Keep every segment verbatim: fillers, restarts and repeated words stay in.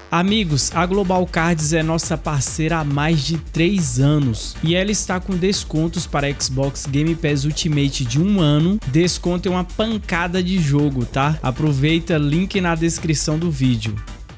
Amigos, a Global Cards é nossa parceira há mais de três anos e ela está com descontos para Xbox Game Pass Ultimate de um ano. Desconto é uma pancada de jogo, tá? Aproveita, link na descrição do vídeo.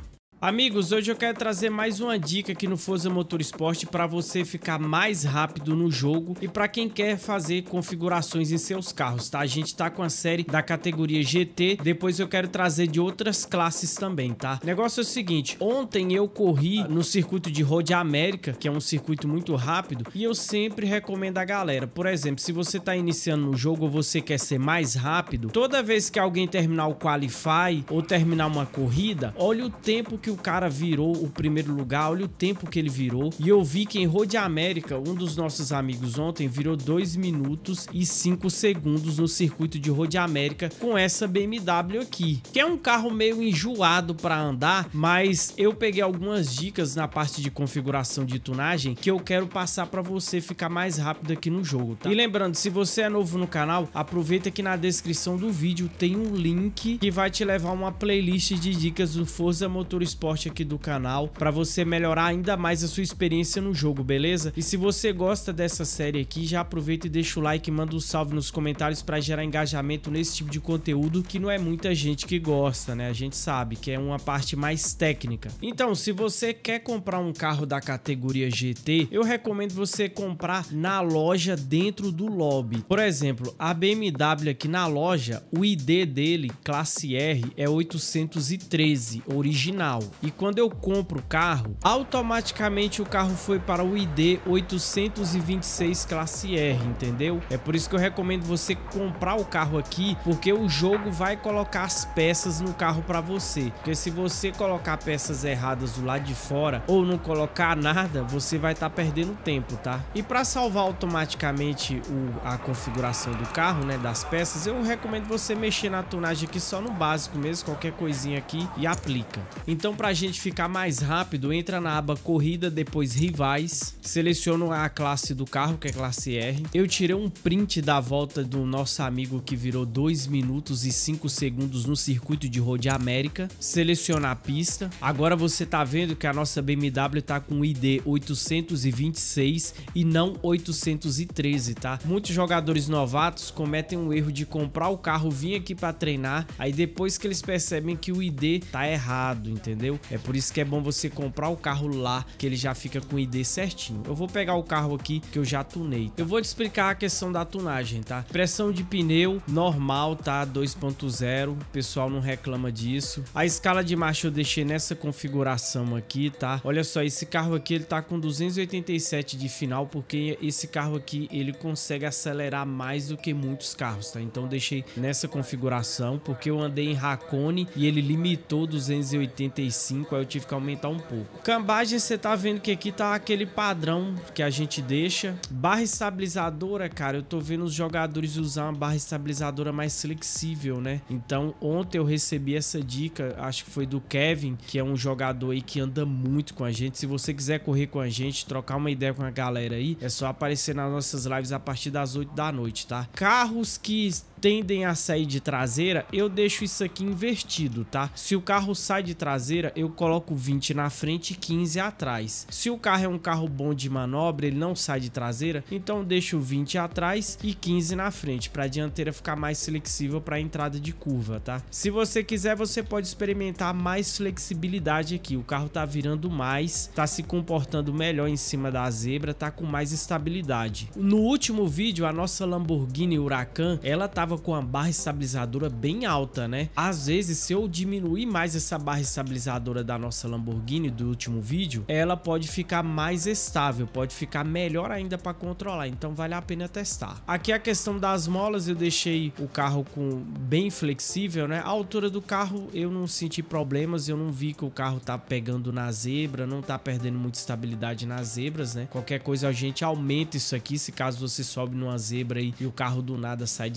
Amigos, hoje eu quero trazer mais uma dica aqui no Forza Motorsport para você ficar mais rápido no jogo e para quem quer fazer configurações em seus carros, tá? A gente tá com a série da categoria G T, depois eu quero trazer de outras classes também, tá? O negócio é o seguinte, ontem eu corri no circuito de Road América, que é um circuito muito rápido, e eu sempre recomendo a galera, por exemplo, se você tá iniciando no jogo ou você quer ser mais rápido, toda vez que alguém terminar o Qualify ou terminar uma corrida, olha o tempo que o cara virou o primeiro lugar, olha o tempo que ele virou. E eu vi que em Road América, um dos nossos amigos ontem virou dois minutos e cinco segundos no circuito de Road América com essa B M W aqui, que é um carro meio enjoado para andar, mas eu peguei algumas dicas na parte de configuração de tunagem que eu quero passar para você ficar mais rápido aqui no jogo, tá? E lembrando, se você é novo no canal, aproveita que na descrição do vídeo tem um link que vai te levar a uma playlist de dicas do Forza Motorsport aqui do canal, para você melhorar ainda mais a sua experiência no jogo, beleza? E se você gosta dessa série aqui, já aproveita e deixa o like, manda um salve nos comentários para gerar engajamento nesse tipo de conteúdo que não é muita gente que gosta, né? A gente sabe que é uma parte mais técnica. Então, se você quer comprar um carro da categoria G T, eu recomendo você comprar na loja dentro do lobby. Por exemplo, a B M W aqui na loja, o I D dele, classe R, é oitocentos e treze, original. E quando eu compro o carro, automaticamente o carro foi para o I D oitocentos e vinte e seis classe R, entendeu? É por isso que eu recomendo você comprar o carro aqui, porque o jogo vai colocar as peças no carro para você. Porque se você colocar peças erradas do lado de fora ou não colocar nada, você vai estar tá perdendo tempo, tá? E para salvar automaticamente o, a configuração do carro, né, das peças, eu recomendo você mexer na tunagem aqui só no básico mesmo, qualquer coisinha aqui e aplica. Então, para a gente ficar mais rápido, entra na aba corrida, depois rivais, seleciono a classe do carro, que é classe R. Eu tirei um print da volta do nosso amigo que virou dois minutos e cinco segundos no circuito de Road América. Seleciona a pista. Agora você tá vendo que a nossa B M W tá com o I D oitocentos e vinte e seis e não oitocentos e treze, tá? Muitos jogadores novatos cometem um erro de comprar o carro, vir aqui para treinar, aí depois que eles percebem que o I D tá errado, entendeu? É por isso que é bom você comprar o carro lá, que ele já fica com o I D certinho. Eu vou pegar o carro aqui que eu já tunei. Eu vou te explicar a questão da tunagem, tá? Pressão de pneu normal, tá? dois ponto zero. O pessoal não reclama disso. A escala de marcha eu deixei nessa configuração aqui, tá? Olha só, esse carro aqui ele tá com duzentos e oitenta e sete de final, porque esse carro aqui ele consegue acelerar mais do que muitos carros, tá? Então deixei nessa configuração, porque eu andei em Hakone e ele limitou duzentos e oitenta e cinco, aí eu tive que aumentar um pouco. Cambagem, você tá vendo que aqui tá aquele padrão que a gente deixa. Barra estabilizadora, cara, eu tô vendo os jogadores usar uma barra estabilizadora mais flexível, né? Então ontem eu recebi essa dica, acho que foi do Kevin, que é um jogador aí que anda muito com a gente. Se você quiser correr com a gente, trocar uma ideia com a galera aí, é só aparecer nas nossas lives a partir das oito da noite, tá? Carros que tendem a sair de traseira, eu deixo isso aqui invertido, tá? Se o carro sai de traseira, eu coloco vinte na frente e quinze atrás. Se o carro é um carro bom de manobra, ele não sai de traseira, então eu deixo vinte atrás e quinze na frente, para a dianteira ficar mais flexível para a entrada de curva, tá? Se você quiser, você pode experimentar mais flexibilidade aqui. O carro tá virando mais, tá se comportando melhor em cima da zebra, tá com mais estabilidade. No último vídeo, a nossa Lamborghini Huracan, ela tava com a barra estabilizadora bem alta, né? Às vezes, se eu diminuir mais essa barra estabilizadora da nossa Lamborghini do último vídeo, ela pode ficar mais estável, pode ficar melhor ainda para controlar, então vale a pena testar. Aqui a questão das molas, eu deixei o carro com bem flexível, né? A altura do carro eu não senti problemas, eu não vi que o carro tá pegando na zebra, não tá perdendo muita estabilidade nas zebras, né? Qualquer coisa a gente aumenta isso aqui, se caso você sobe numa zebra aí e o carro do nada sai de traseira,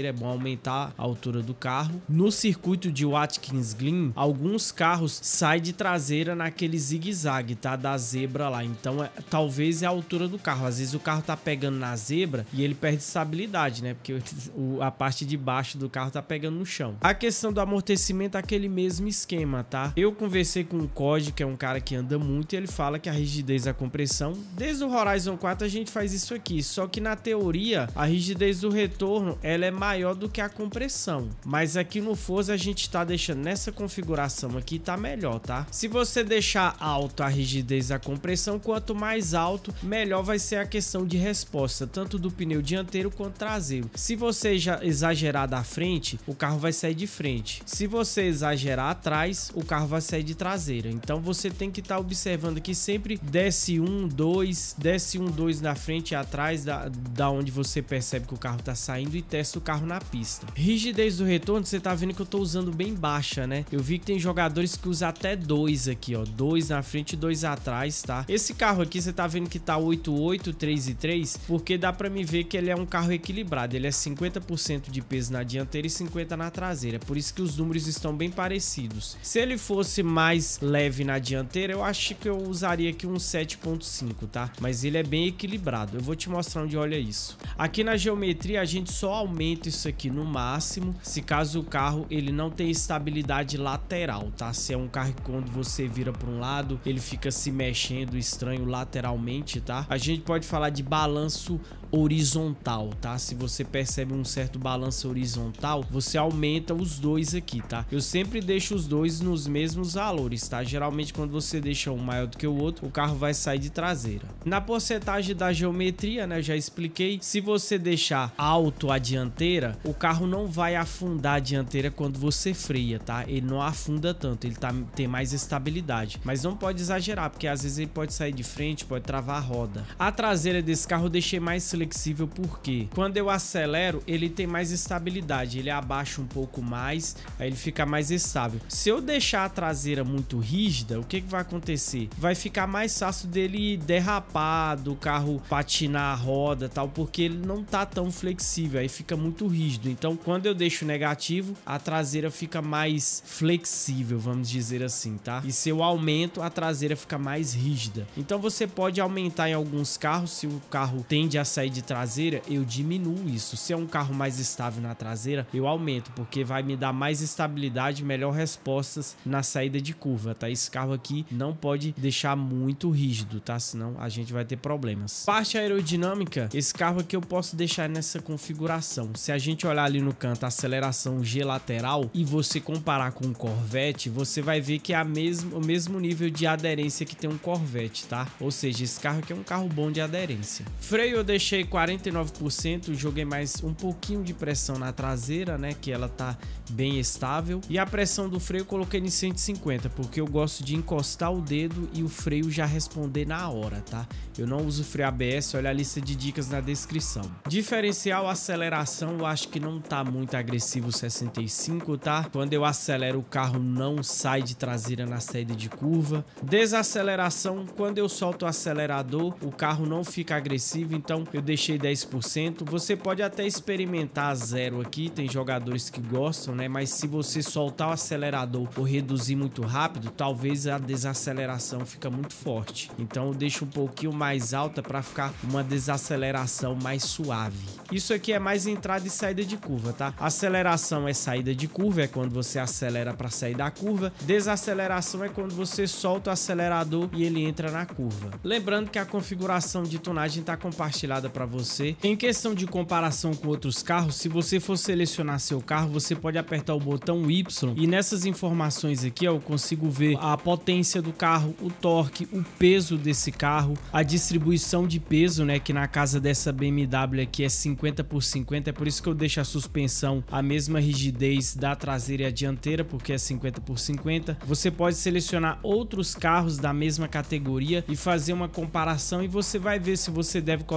traseira, é bom aumentar a altura do carro. No circuito de Watkins Glen, alguns carros saem de traseira naquele zigue-zague, tá? Da zebra lá. Então, é, talvez é a altura do carro. Às vezes o carro tá pegando na zebra e ele perde estabilidade, né? Porque o, a parte de baixo do carro tá pegando no chão. A questão do amortecimento é aquele mesmo esquema, tá? Eu conversei com o Code, que é um cara que anda muito, e ele fala que a rigidez da compressão, desde o Horizon quatro a gente faz isso aqui, só que na teoria a rigidez do retorno ela é maior do que a compressão, mas aqui no Forza a gente tá deixando nessa configuração aqui, tá melhor, tá? Se você deixar alto a rigidez da compressão, quanto mais alto, melhor vai ser a questão de resposta, tanto do pneu dianteiro quanto traseiro. Se você já exagerar da frente, o carro vai sair de frente. Se você exagerar atrás, o carro vai sair de traseira. Então você tem que estar tá observando aqui sempre desce um, dois, desce um, dois na frente e atrás da, da onde você percebe que o carro tá saindo e testa o carro na pista. Rigidez do retorno, você tá vendo que eu tô usando bem baixa, né? Eu vi que tem jogadores que usam até dois aqui, ó. Dois na frente e dois atrás, tá? Esse carro aqui, você tá vendo que tá oito oito, três e três, porque dá pra me ver que ele é um carro equilibrado. Ele é cinquenta por cento de peso na dianteira e cinquenta por cento na traseira. Por isso que os números estão bem parecidos. Se ele fosse mais leve na dianteira, eu acho que eu usaria aqui um sete ponto cinco, tá? Mas ele é bem equilibrado. Eu vou te mostrar onde olha isso. Aqui na geometria, a gente só aumenta isso aqui no máximo, se caso o carro ele não tem estabilidade lateral, tá? Se é um carro que quando você vira para um lado, ele fica se mexendo estranho lateralmente, tá? A gente pode falar de balanço horizontal, tá? Se você percebe um certo balanço horizontal, você aumenta os dois aqui, tá? Eu sempre deixo os dois nos mesmos valores, tá? Geralmente quando você deixa um maior do que o outro, o carro vai sair de traseira. Na porcentagem da geometria, né, eu já expliquei, se você deixar alto a dianteira, o carro não vai afundar a dianteira quando você freia, tá? Ele não afunda tanto, ele tá, tem mais estabilidade, mas não pode exagerar, porque às vezes ele pode sair de frente, pode travar a roda. A traseira desse carro eu deixei mais flexível porque quando eu acelero, ele tem mais estabilidade, ele abaixa um pouco mais, aí ele fica mais estável. Se eu deixar a traseira muito rígida, o que que vai acontecer? Vai ficar mais fácil dele derrapar, do carro patinar a roda, tal, porque ele não tá tão flexível, aí fica muito rígido. Então, quando eu deixo negativo, a traseira fica mais flexível, vamos dizer assim, tá? E se eu aumento, a traseira fica mais rígida. Então, você pode aumentar em alguns carros, se o carro tende a sair de traseira, eu diminuo isso. Se é um carro mais estável na traseira, eu aumento, porque vai me dar mais estabilidade, melhor respostas na saída de curva, tá? Esse carro aqui não pode deixar muito rígido, tá? Senão a gente vai ter problemas. Parte aerodinâmica, esse carro aqui eu posso deixar nessa configuração. Se a gente olhar ali no canto, a aceleração G lateral, e você comparar com um Corvette, você vai ver que é a mesmo, o mesmo nível de aderência que tem um Corvette, tá? Ou seja, esse carro aqui é um carro bom de aderência. Freio eu deixei quarenta e nove por cento, joguei mais um pouquinho de pressão na traseira, né? Que ela tá bem estável. E a pressão do freio eu coloquei em cento e cinquenta, porque eu gosto de encostar o dedo e o freio já responder na hora, tá? Eu não uso freio A B S, olha a lista de dicas na descrição. Diferencial, aceleração, eu acho que não tá muito agressivo sessenta e cinco, tá? Quando eu acelero, o carro não sai de traseira na saída de curva. Desaceleração, quando eu solto o acelerador, o carro não fica agressivo, então eu deixei dez por cento. Você pode até experimentar zero aqui, tem jogadores que gostam, né? Mas se você soltar o acelerador ou reduzir muito rápido, talvez a desaceleração fica muito forte. Então eu deixo um pouquinho mais alta para ficar uma desaceleração mais suave. Isso aqui é mais entrada e saída de curva, tá? Aceleração é saída de curva, é quando você acelera para sair da curva. Desaceleração é quando você solta o acelerador e ele entra na curva. Lembrando que a configuração de tunagem está compartilhada para você. Em questão de comparação com outros carros, se você for selecionar seu carro, você pode apertar o botão Y e nessas informações aqui ó, eu consigo ver a potência do carro, o torque, o peso desse carro, a distribuição de peso, né, que na casa dessa B M W aqui é cinquenta por cinquenta, é por isso que eu deixo a suspensão a mesma rigidez da traseira e a dianteira, porque é cinquenta por cinquenta. Você pode selecionar outros carros da mesma categoria e fazer uma comparação e você vai ver se você deve colocar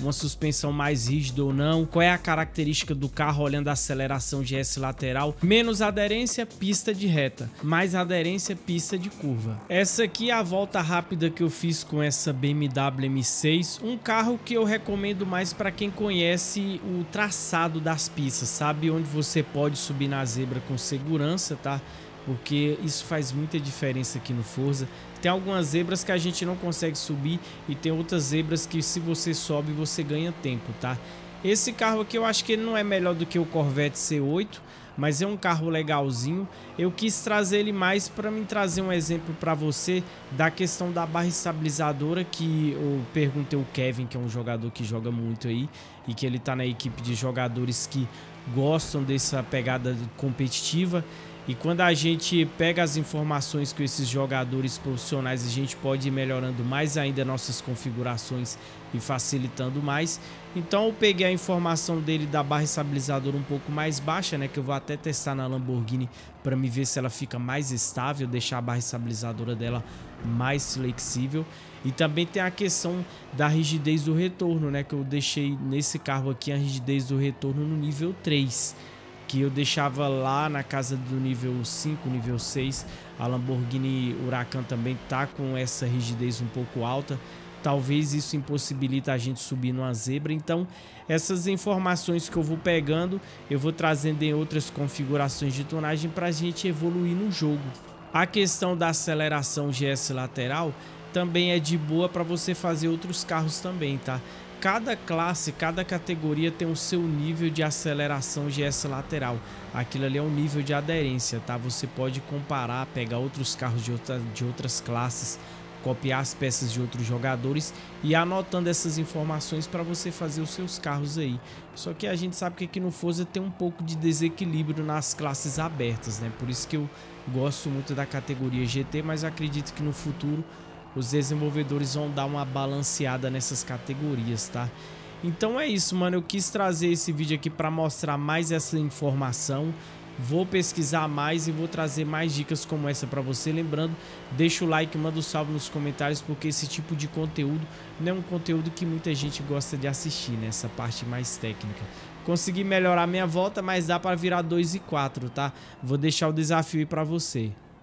uma suspensão mais rígida ou não, qual é a característica do carro olhando a aceleração G S lateral, menos aderência, pista de reta, mais aderência, pista de curva. Essa aqui é a volta rápida que eu fiz com essa B M W M seis, um carro que eu recomendo mais para quem conhece o traçado das pistas, sabe onde você pode subir na zebra com segurança, tá? Porque isso faz muita diferença aqui no Forza. Tem algumas zebras que a gente não consegue subir e tem outras zebras que se você sobe você ganha tempo, tá? Esse carro aqui eu acho que ele não é melhor do que o Corvette C oito, mas é um carro legalzinho. Eu quis trazer ele mais para me trazer um exemplo para você da questão da barra estabilizadora, que eu perguntei ao Kevin, que é um jogador que joga muito aí e que ele tá na equipe de jogadores que gostam dessa pegada competitiva. E quando a gente pega as informações com esses jogadores profissionais, a gente pode ir melhorando mais ainda nossas configurações e facilitando mais. Então eu peguei a informação dele da barra estabilizadora um pouco mais baixa, né, que eu vou até testar na Lamborghini para me ver se ela fica mais estável, deixar a barra estabilizadora dela mais flexível. E também tem a questão da rigidez do retorno, né, que eu deixei nesse carro aqui a rigidez do retorno no nível três. Que eu deixava lá na casa do nível cinco, nível seis. A Lamborghini Huracan também tá com essa rigidez um pouco alta. Talvez isso impossibilita a gente subir numa zebra. Então essas informações que eu vou pegando, eu vou trazendo em outras configurações de tonagem para a gente evoluir no jogo. A questão da aceleração G S lateral também é de boa para você fazer outros carros também, tá? Cada classe, cada categoria tem o seu nível de aceleração G S lateral. Aquilo ali é um nível de aderência, tá? Você pode comparar, pegar outros carros de, outra, de outras classes, copiar as peças de outros jogadores e ir anotando essas informações para você fazer os seus carros aí. Só que a gente sabe que aqui no Forza tem um pouco de desequilíbrio nas classes abertas, né? Por isso que eu gosto muito da categoria G T, mas acredito que no futuro os desenvolvedores vão dar uma balanceada nessas categorias, tá? Então é isso, mano. Eu quis trazer esse vídeo aqui para mostrar mais essa informação. Vou pesquisar mais e vou trazer mais dicas como essa para você. Lembrando, deixa o like, manda um salve nos comentários, porque esse tipo de conteúdo não é um conteúdo que muita gente gosta de assistir, né? Essa parte mais técnica. Consegui melhorar minha volta, mas dá para virar dois e quatro, tá? Vou deixar o desafio aí para você.